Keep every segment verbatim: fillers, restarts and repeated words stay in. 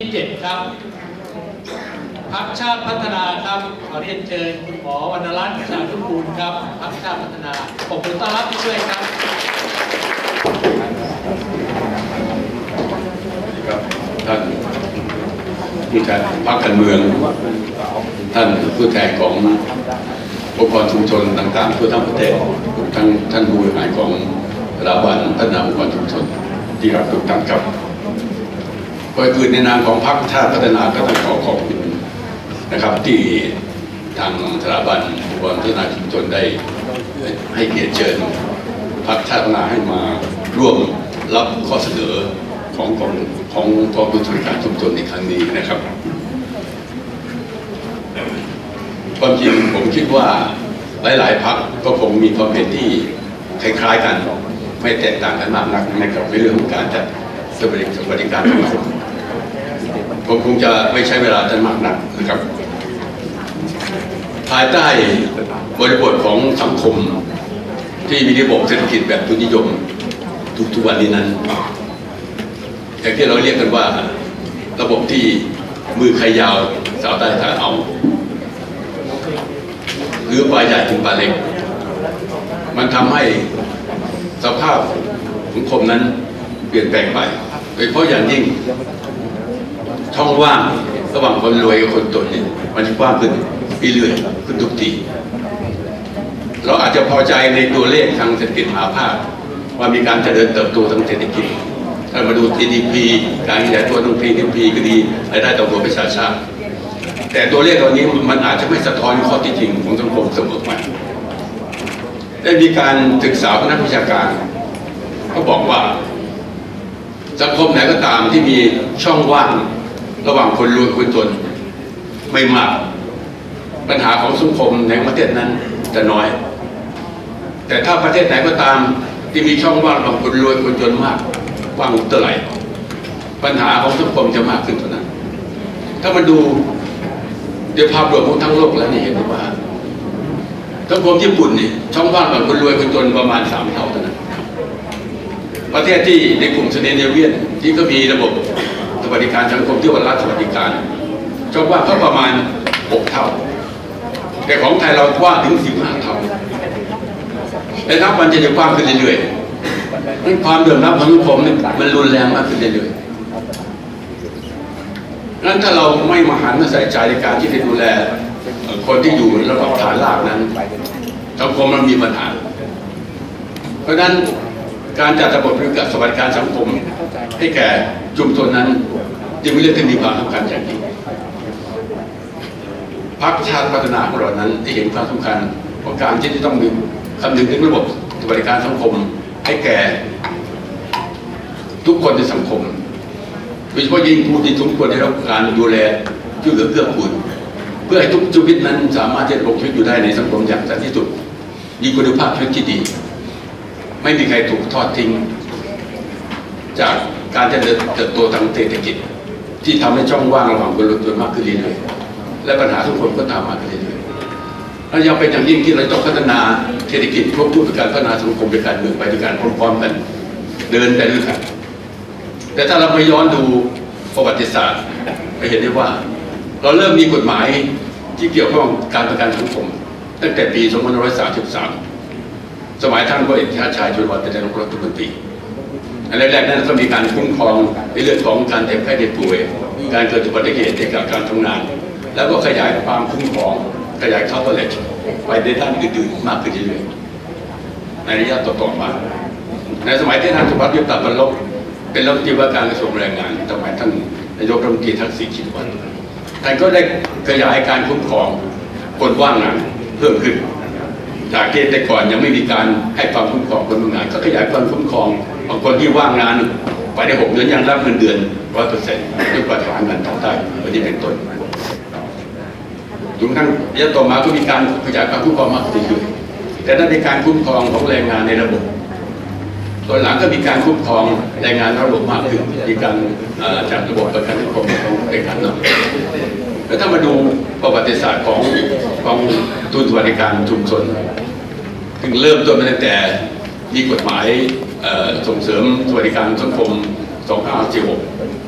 เจ็ดครับพรรคชาติพัฒนาครับขอเรียนเชิญคุณหมอวรรณรัตน์ชาญทุกูลครับพรรคชาติพัฒนาขอบคุณต้อนรับด้วยครับท่านผู้แทนพรรคการเมืองท่านผู้แทนขององค์กรชุมชนต่างๆทั่วทั้งประเทศทั้งท่านผู้บริหารของสถาบันพัฒนาองค์กรชุมชนที่รักทุกท่านครับโดยคือในนามของพรรคชาติพัฒนาก็ต้องขอขอบคุณนะครับที่ทางสถาบันองค์กรพัฒนาชุมชนได้ให้เกียรติเชิญพรรคชาติพัฒนาให้มาร่วมรับข้อเสนอของของของกองทุนส่วนกลางชุมชนในครั้งนี้นะครับความจริงผมคิดว่าหลายๆพรรคก็คงมีความเห็นที่คล้ายๆกันไม่แตกต่างกันมากนักนะครับในเรื่องของการจัดสวัสดิการสังคมผมคงจะไม่ใช้เวลาท่านมากนักนะครับภายใต้บริบทของสังคมที่มีระบบเศรษฐกิจแบบทุนนิยมทุกๆวันนี้นั้นอย่างที่เราเรียกกันว่าระบบที่มือใครยาวสาวใต้ทางเอาหรือปลาใหญ่ถึงปลาเล็กมันทำให้สภาพสังคมนั้นเปลี่ยนแปลงไปโดยเฉพาะอย่างยิ่งช่องว่างระหว่างคนรวยกับคนจนเนี่ยมันกว้างขึ้นเรื่อยๆขึ้นทุกทีเราอาจจะพอใจในตัวเลขทางเศรษฐกิจมหาภาคว่ามีการเจริญเติบโตทางเศรษฐกิจถ้ามาดู จี ดี พี การขยายตัวทาง จี ดี พี ก็ดีรายได้ต่อหัวประชาชาติแต่ตัวเลขเหล่านี้มันอาจจะไม่สะท้อนข้อที่จริงของสังคมเสมอไปได้มีการศึกษาของนักวิชาการเขาบอกว่าสังคมไหนก็ตามที่มีช่องว่างระหว่างคนรวยคนจนไม่มากปัญหาของสังคมในประเทศนั้นจะน้อยแต่ถ้าประเทศไหนก็ตามที่มีช่องว่างระหว่างคนรวยคนจนมากว่างเท่าไหร่ปัญหาของสังคมจะมากขึ้นเท่านั้นถ้ามาดูเดี๋ยวภาพรวมของทั้งโลกแล้วนี่เห็นว่าสังคมญี่ปุ่นนี่ช่องว่างระหว่างคนรวยคนจนประมาณสามเท่าเท่านั้นประเทศที่ในกลุ่มสแกนดิเนเวียนที่ก็มีระบบสวัสดิการสังคมที่ว่ารัฐสวัสดิการช่องว่างก็ประมาณหกเท่าแต่ของไทยเรากว้างถึงสิบห้าเท่าและนับวันจะจะกว้างขึ้นเรื่อยๆนั้นความเดือดร้อนของสังคมมันรุนแรงมากขึ้นเรื่อยๆนั้นถ้าเราไม่มาหันมาใส่ใจในการที่จะดูแลคนที่อยู่ระดับฐานรากนั้นสังคมมันมีปัญหาเพราะฉะนั้นการจัดระบบสวัสดิการสังคมให้แก่ชุมชนนั้นจึงเป็นเรื่องที่มีความสำคัญอย่างยิ่งพรรคชาติพัฒนาของเรานั้นได้เห็นความสำคัญของการที่จะต้องมีคำนึงถึงระบบสวัสดิการสังคมให้แก่ทุกคนในสังคมโดยเฉพาะยิ่งผู้ที่สมควรได้รับการดูแลช่วยเหลือเกื้อกูลเพื่อให้ทุกชีวิตนั้นสามารถจะดำรงชีวิตอยู่ได้ในสังคมอย่างสันติสุขมีคุณภาพชีวิตที่ดีไม่มีใครถูกทอดทิ้งจากการเจริญเติบโตทางเศรษฐกิจที่ทำให้ช่องว่างระหว่างคนรวยมากขึ้นเรื่อยๆและปัญหาทุกคนก็ตามมาเรื่อยๆและยังเป็นอย่างยิ่งที่เราต้องพัฒนาเศรษฐกิจควบคู่กับการพัฒนาสังคมเป็นการเมืองไปด้วยกันพร้อมๆกันเดินไปด้วยกันแต่ถ้าเราไปย้อนดูประวัติศาสตร์ไปเห็นได้ว่าเราเริ่มมีกฎหมายที่เกี่ยวข้องการประกันสังคมตั้งแต่ปีสองพันห้าร้อยสามสิบสามสมัยท่านพลเอกชาติชายชุนวัฒน์เป็นนายกรัฐมนตรีอันแรกๆนั้นก็มีการคุ้มครองในเรื่องของการเจ็บไข้ได้ป่วยการเกิดอุบัติเหตุจากการทำงานแล้วก็ขยายความคุ้มครองขยายข้าวตัวเล็กไปในด้านอื่นๆมากขึ้นเรื่อยๆในระยะต่อๆมาในสมัยที่ท่านสุภัทร ยุทธบรรลบเป็นรัฐมนตรีว่าการกระทรวงแรงงานสมัยท่านนายกรัฐมนตรีทักษิณชินวัตรท่านก็ได้ขยายการคุ้มครองคนว่างงานเพิ่มขึ้นจากที่แต่ก่อนยังไม่มีการให้ความคุ้มครองคนว่างงานก็ขยายความคุ้มครองของคนที่ว่างงานไปในหกเดือนยังรับเงินเดือนร้อยเปอร์เซ็นต์จนกว่าจะหาเงินต่อได้วันนี้เป็นต้นจนกระทั่งระยะต่อมาก็มีการขยายความคุ้มครองมากขึ้นด้วยแต่นั่นเป็นการคุ้มครองของแรงงานในระบบตอนหลังก็มีการคุ้มครองแรงงานระบบมากขึ้นมีการจากระบบประกันสังคมของแรงงานเนาะแล้วถ้ามาดูประวัติศาสตร์ของของทุนสวัสดิการชุมชนถึงเริ่มต้นมาตั้งแต่มีกฎหมายส่งเสริมสวัสดิการสังคมสองพันห้าร้อยสี่สิบหก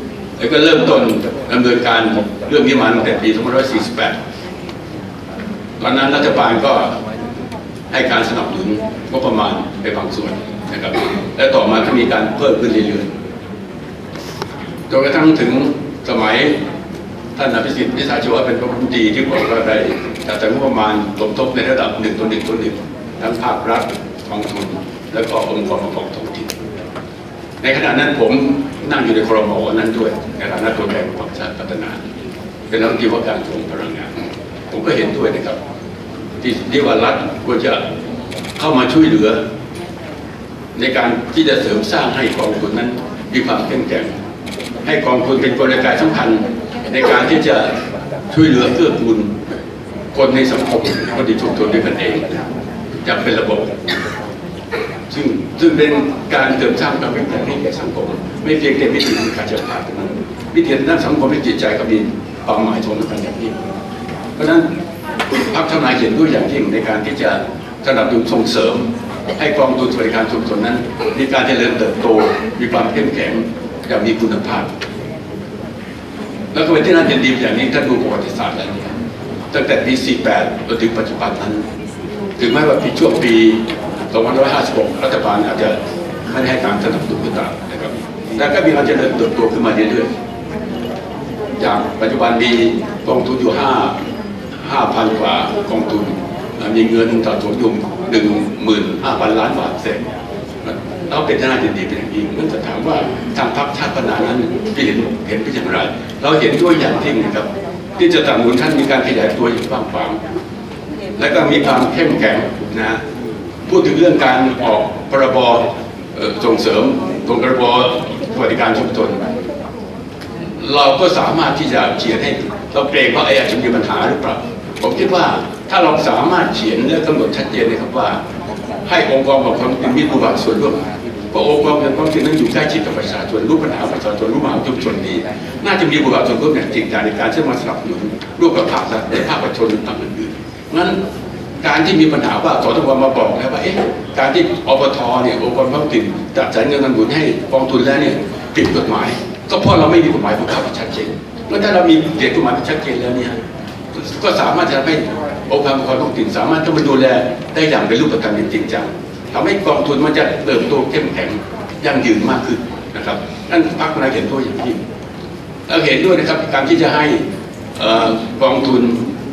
แล้วก็เริ่มต้นดำเนินการเรื่องนี้มาตั้งแต่ปีสองพันห้าร้อยสี่สิบแปดตอนนั้นรัฐบาลก็ให้การสนับสนุนงบประมาณไปบางส่วนนะครับและต่อมาก็มีการเพิ่มขึ้นเรื่อยๆจนกระทั่งถึงสมัยท่านอภิสิทธิ์วิชาชีวะเป็นรัฐมนตรีที่บอกว่าได้จัดสรรงบประมาณสมทบในระดับหนึ่งต่อหนึ่งต่อหนึ่งทั้งภาครัฐกองทุนและก็องค์กรปกครองท้องถิ่นในขณะนั้นผมนั่งอยู่ในครม.นั้นด้วยในฐานะตัวแทนของพรรคชาติพัฒนาเป็นรัฐมนตรีว่าการกระทรวงพลังงานผมก็เห็นด้วยนะครับที่ที่ว่ารัฐควรจะเข้ามาช่วยเหลือในการที่จะเสริมสร้างให้กองทุนนั้นมีความเข้มแข็งให้กองทุนเป็นกลไกสำคัญในการที่จะช่วยเหลือเกื้อกูลคนในสังคมคนที่ชุมชนด้วยกันเองอย่างเป็นระบบซึ่งซึ่งเป็นการเสริมสร้างความเข้มแข็งให้แก่สังคมไม่เพียงแต่มิติทางการจัดการเท่านั้นมิติด้านสังคมและจิตใจก็มีความหมายสำคัญอย่างยิ่งเพราะฉะนั้นพรรคทำนายเห็นด้วยอย่างยิ่งในการที่จะสนับสนุนส่งเสริมให้กองทุนสวัสดิการชุมชนนั้นมีการเจริญเติบโตมีความเข้มแข็งอย่างมีคุณภาพแล้วก็เป็นที่น่ายินดีอย่างนี้ท่านดูประวัติศาสตร์แล้วเนี่ยตั้งแต่ปีสี่สิบแปดจนถึงปัจจุบันนั้นถึงแม้ว่าปีช่วงปีสองพันห้าร้อยห้าสิบหกรัฐบาลอาจจะไม่ได้ให้การสนับสนุนก็ตามนะครับแต่ก็มีการเจริญเติบโตขึ้นมาเรื่อยๆจากปัจจุบันมีกองทุนอยู่ห้าห้าพันกว่ากองทุนมีเงินสะสมอยู่หนึ่งหมื่นห้าพันล้านบาทเศษเราเป็นที่น่ายินดีเป็นอย่างยิ่งมันจะถามว่าทางพรรคชาติพัฒนานั้นพี่เห็นเห็นเป็นอย่างไรเราเห็นด้วยอย่างยิ่งนะครับที่จะสนับสนุนท่านมีการขยายตัวอย่างกว้างขวางและก็มีความเข้มแข็งนะพูดถึงเรื่องการออกพรบส่งเสริมตรงพรบสวัสดิการชุมชนเราก็สามารถที่จะเขียนให้เราเกรงว่าไอ้อาจจะมีปัญหาหรือเปล่าผมคิดว่าถ้าเราสามารถเขียนและกำหนดชัดเจนนะครับว่าให้องค์กรปกครองท้องถิ่นมีบทบาทส่วนร่วมเพราะองค์กรปกครองท้องถิ่นนั้นอยู่ใกล้ชิดกับประชาชนรู้ปัญหาประชาชนรู้ปัญหาชุมชนดีน่าจะมีบทบาทส่วนร่วมอย่างจริงจังในการที่มาสนับสนุนร่วมกับภาครัฐและภาคประชาชนต่างอื่นๆงั้นการที่มีปัญหาว่าสตงมาบอกแล้วว่าเอ๊ะการที่อปทเนี่ยองค์กรท้องถิ่นจัดสรรเงินสนับสนุนให้กองทุนแล้วเนี่ยผิดกฎหมายก็เพราะเราไม่มีกฎหมายบังคับชัดเจนเมื่อถ้าเรามีเกณฑ์กฎหมายชัดเจนแล้วเนี่ยก็สามารถจะให้องค์กรปกครองท้องถิ่นสามารถเข้ามาดูแลได้อย่างเป็นรูปธรรมจริงจังทำให้กองทุนมันจะเติบโตเข้มแข็งยั่งยืนมากขึ้นนะครับนั่นพรรคเราเห็นด้วยอย่างยิ่งเราเห็นด้วยนะครับการที่จะให้กองทุน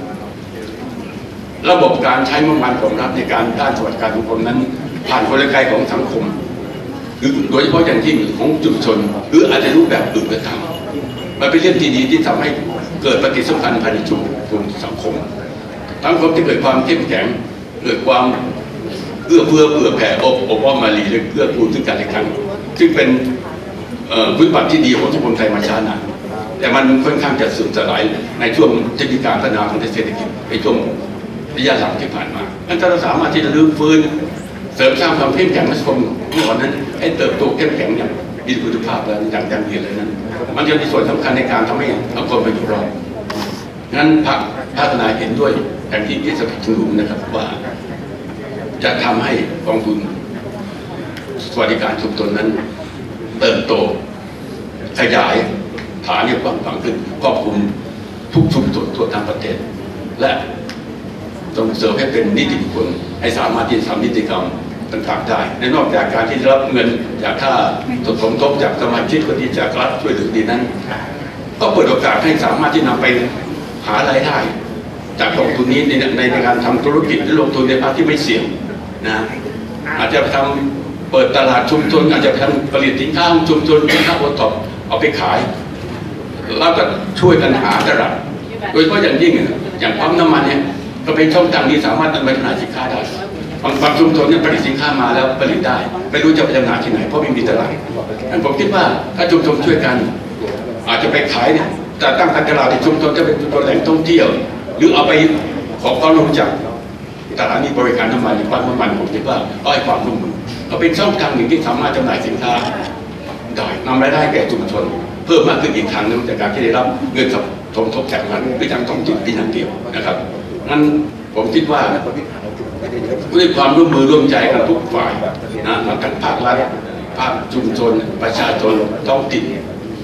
ระบบการใช้งบประมาณของรัฐในการด้านสวัสดิการสังคมนั้นผ่านกลไกของสังคมหรือโดยเฉพาะอย่างยิ่งของชุมชนหรืออาจจะรูปแบบอื่นก็ตามมันเป็นเรื่องที่ดีที่ทำให้เกิดปฏิสัมพันธ์ภายในชุมชนสังคมสังคมที่เกิดความเข้มแข็งเกิดความเอื้อเฟื้อเผื่อแผ่อบอบอ้อมมาลีและเกื้อกูลซึ่งกันและกันซึ่งเป็นพื้นฐานที่ดีของสังคมไทยมาช้านานแต่มันค่อนข้างจะเสื่อมสลายในช่วงเทคนิคการพัฒนาทางเศรษฐกิจในช่วงระยะหลังที่ผ่านมาถ้าเราสามารถที่จะรื้อฟื้นเสริมสร้างความเข้มแข็งในสังคมเมื่อก่อนนั้นให้เติบโตเข้มแข็งอย่างมีคุณภาพและอย่างยั่งยืนเลยนั้นมันจะมีส่วนสำคัญในการทำให้สังคมมันอยู่รอดงั้นพรรคพัฒนาเห็นด้วยอย่างที่ที่สนับสนุนนะครับว่าจะทำให้กองทุนสวัสดิการชุมชนนั้นเติบโตขยายฐานเนี่ยกว้างขวางขึ้นครอบคลุมทุกชุมชนทั่วทั้งประเทศและส่งเสริมให้เป็นนิติบุคคลให้สามารถที่จะทำนิติกรรมต่างๆได้ในนอกจากการที่ได้รับเงินจากค่าสมทบจากสมาชิกคนที่จากรัฐช่วยเหลือดีนั้นก็เปิดโอกาสให้สามารถที่นำไปหารายได้จากกองทุนนี้ในในการทำธุรกิจหรือลงทุนในภาคที่ไม่เสี่ยงนะอาจจะไปทำเปิดตลาดชุมชนอาจจะไปทำผลิตสินค้าชุมชนสินค้าโอท็อปเอาไปขายแล้วก็ช่วยกันหาตลาดโดยเฉพาะอย่างยิ่งอย่างปั๊มน้ำมันเนี่ยก็เป็นช่องทางที่สามารถนำไปจำหน่ายสินค้าได้บางบางชุมชนเนี่ยผลิตสินค้ามาแล้วผลิตได้ไม่รู้จะไปจำหน่ายที่ไหนเพราะไม่มีตลาดผมคิดว่าถ้าชุมชนช่วยกันอาจจะไปขายเนี่ยแต่ตั้งตลาดในชุมชนจะเป็นตัวแหล่งท่องเที่ยวหรือเอาไปขอความรู้จักสถานีบริการน้ำมันหรือปั๊มน้ำมันผมคิดว่าก็ให้ความร่วมมือก็เป็นช่องทางหนึ่งที่สามารถจำหน่ายสินค้าได้นำรายได้แก่ชุมชนเพิ่มมากขึ้นอีกทางนึงจากการที่ได้รับเงินสมทบจากนั้นหรือจากท้องถิ่นที่นั่นเดียวนะครับงั้นผมคิดว่าด้วยความร่วมมือร่วมใจกันทุกฝ่ายนะทั้งภาครัฐภาคชุมชนประชาชนท้องถิ่นผ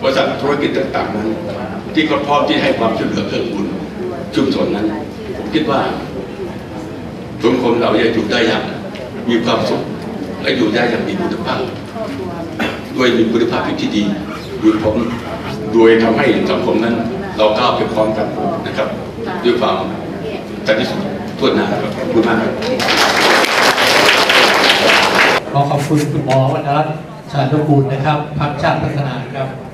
บริษัทธุรกิจต่างๆนั้นที่เขาพร้อมที่ให้ความช่วยเหลือเกื้อกูลชุมชนนั้นผมคิดว่าสังคมเราจะอยู่ได้อย่างมีความสุขและอยู่ได้อย่างมีคุณภาพด้วยมีคุณภาพที่ดีด้วยผมโดยทำให้สังคมนั้นเราก้าวไปพร้อมกันนะครับด้วยความสันติสุขทั่วหน้าครับขอบคุณมากครับขอขอบคุณคุณหมอวรรณรัตน์ ชาญนุกูลนะครับพรรคชาติพัฒนาครับ